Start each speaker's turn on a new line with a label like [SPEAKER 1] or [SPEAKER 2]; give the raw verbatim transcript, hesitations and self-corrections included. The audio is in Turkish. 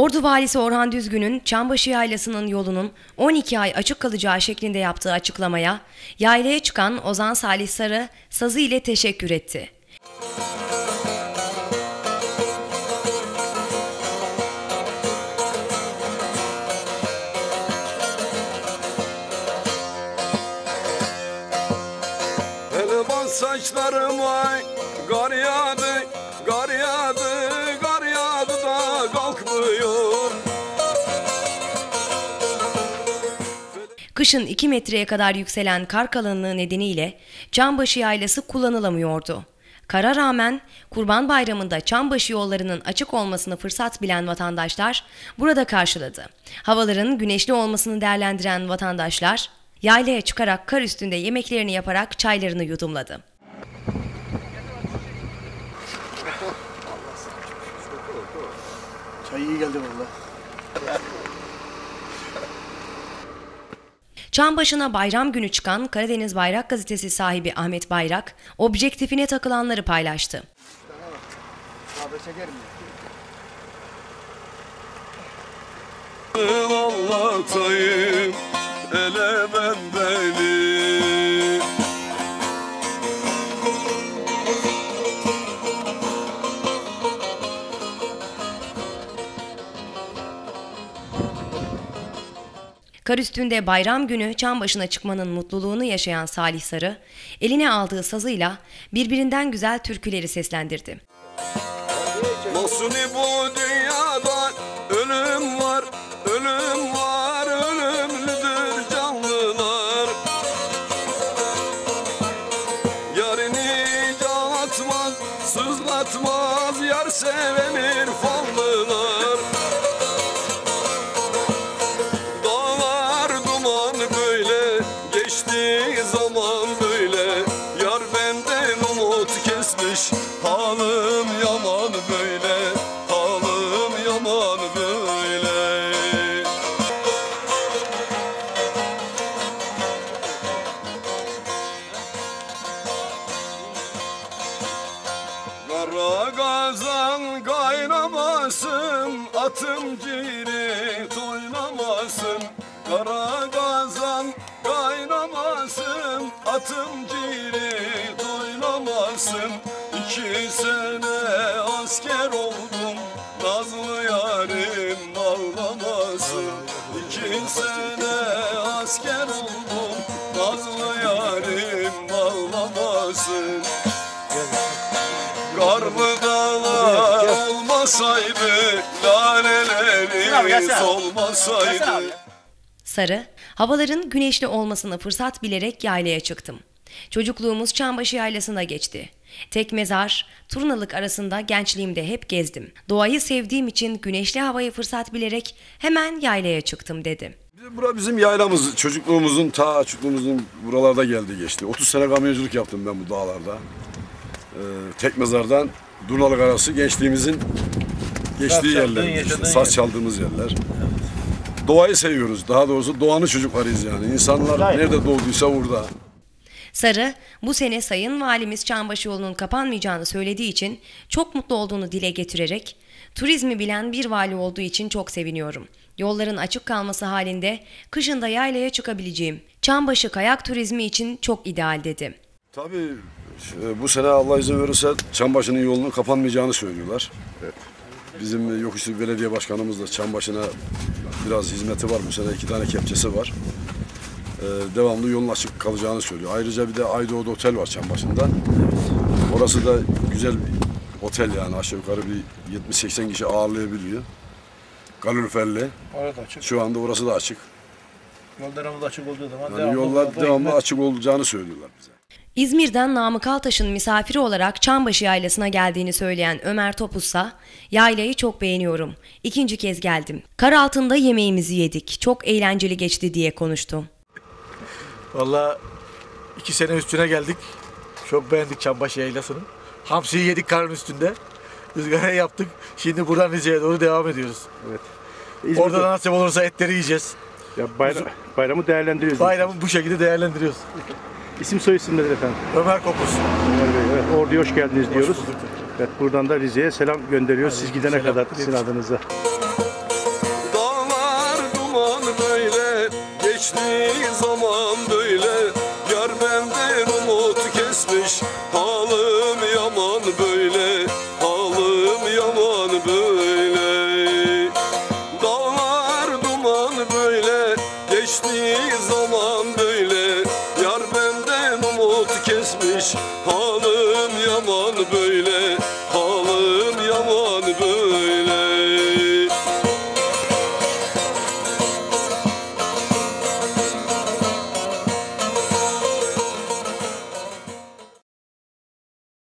[SPEAKER 1] Ordu Valisi Orhan Düzgün'ün Çambaşı Yaylası'nın yolunun on iki ay açık kalacağı şeklinde yaptığı açıklamaya yaylaya çıkan Ozan Salih Sarı sazı ile teşekkür etti.
[SPEAKER 2] Elvan saçlarıma gar yağdı, gar yağdı, gar yağdı da kalkmıyor.
[SPEAKER 1] Kışın iki metreye kadar yükselen kar kalınlığı nedeniyle Çambaşı Yaylası kullanılamıyordu. Kara rağmen Kurban Bayramı'nda Çambaşı yollarının açık olmasını fırsat bilen vatandaşlar burada karşıladı. Havaların güneşli olmasını değerlendiren vatandaşlar yaylaya çıkarak kar üstünde yemeklerini yaparak çaylarını yudumladı.
[SPEAKER 3] Çay iyi geldi valla.
[SPEAKER 1] Çambaşı'na bayram günü çıkan Karadeniz Bayrak Gazetesi sahibi Ahmet Bayrak, objektifine takılanları paylaştı.
[SPEAKER 2] Anlatayım ele ben beni.
[SPEAKER 1] Kar üstünde bayram günü Çambaşı'na çıkmanın mutluluğunu yaşayan Salih Sarı, eline aldığı sazıyla birbirinden güzel türküleri seslendirdi.
[SPEAKER 2] Masuni bu dünyada ölüm var, ölüm var, ölümlüdür canlılar. Yarini canlatmaz, sızlatmaz, yar sevenir fallılar. Geçtiği zaman böyle yar benden umut kesmiş. Halim yaman böyle, halim yaman böyle. Kara kazan kaynamasın, atım cirit oynamasın. Kara kazan kaynamasın, atım cirit oynamasın. İki sene asker oldum, nazlı yarim ağlamasın. İki sene asker oldum, nazlı yarim ağlamasın. Karlı dağlar olmasaydı, lalelerimiz olmasaydı.
[SPEAKER 1] Sarı, havaların güneşli olmasını fırsat bilerek yaylaya çıktım. Çocukluğumuz Çambaşı Yaylası'nda geçti. Tek mezar, turnalık arasında gençliğimde hep gezdim. Doğayı sevdiğim için güneşli havayı fırsat bilerek hemen yaylaya çıktım dedi.
[SPEAKER 4] Bura bizim yaylamız, çocukluğumuzun, ta çocukluğumuzun buralarda geldi geçti. otuz sene kamyonculuk yaptım ben bu dağlarda. Ee, tek mezardan Durnalık arası gençliğimizin geçtiği yerler, işte, saz çaldığımız yerler. Evet. Doğayı seviyoruz, daha doğrusu doğanın çocuklarıyız yani. İnsanlar Hayır. nerede doğduysa orada.
[SPEAKER 1] Sarı, bu sene Sayın Valimiz Çambaşı yolunun kapanmayacağını söylediği için çok mutlu olduğunu dile getirerek, turizmi bilen bir vali olduğu için çok seviniyorum. Yolların açık kalması halinde kışında yaylaya çıkabileceğim. Çambaşı kayak turizmi için çok ideal dedi.
[SPEAKER 4] Tabii bu sene Allah izin verirse Çambaşı'nın yolunun kapanmayacağını söylüyorlar. Evet. Bizim Yokuşlu Belediye Başkanımız da Çambaşı'na biraz hizmeti var. Bu sene iki tane kepçesi var. Ee, devamlı yolun açık kalacağını söylüyor. Ayrıca bir de Aydoğdu Otel var Çambaşı'nda. Orası da güzel bir otel yani. Aşağı yukarı bir yetmiş seksen kişi ağırlayabiliyor. Kaloriferli.
[SPEAKER 3] Orada açık.
[SPEAKER 4] Şu anda orası da açık.
[SPEAKER 3] Yollarımız açık olduğu zaman
[SPEAKER 4] yani
[SPEAKER 3] devamlı,
[SPEAKER 4] yollar devamlı
[SPEAKER 3] hizmet.
[SPEAKER 4] açık olacağını söylüyorlar bize.
[SPEAKER 1] İzmir'den Namık Altaş'ın misafiri olarak Çambaşı Yaylası'na geldiğini söyleyen Ömer Topuzsa, yaylayı çok beğeniyorum. İkinci kez geldim. Kar altında yemeğimizi yedik. Çok eğlenceli geçti diye konuştu.
[SPEAKER 3] Vallahi iki sene üstüne geldik. Çok beğendik Çambaşı Yaylası'nı. Hamsiyi yedik karın üstünde. Izgara yaptık. Şimdi buradan Rize'ye doğru devam ediyoruz.
[SPEAKER 5] Evet.
[SPEAKER 3] İzmir'de... Orada da nasip olursa etleri yiyeceğiz.
[SPEAKER 5] Ya bayram, bayramı değerlendiriyoruz.
[SPEAKER 3] Bayramı bu şekilde değerlendiriyoruz.
[SPEAKER 5] İsim soy isim nedir efendim?
[SPEAKER 3] Ömer Kopuz.
[SPEAKER 5] Ömer Bey, evet, Ordu'ya hoş geldiniz
[SPEAKER 3] hoş
[SPEAKER 5] diyoruz.
[SPEAKER 3] Bulduk.
[SPEAKER 5] Evet, buradan da Rize'ye selam gönderiyoruz.
[SPEAKER 3] Hadi,
[SPEAKER 5] siz gidene
[SPEAKER 3] selam.
[SPEAKER 5] kadar sizin adınıza.
[SPEAKER 2] geçtiği zaman böyle yar benden umut kesmiş. Halim yaman böyle, halim yaman böyle. Dağlar duman böyle, geçtiği zaman böyle yar benden umut kesmiş. Halim yaman böyle, halim yaman böyle.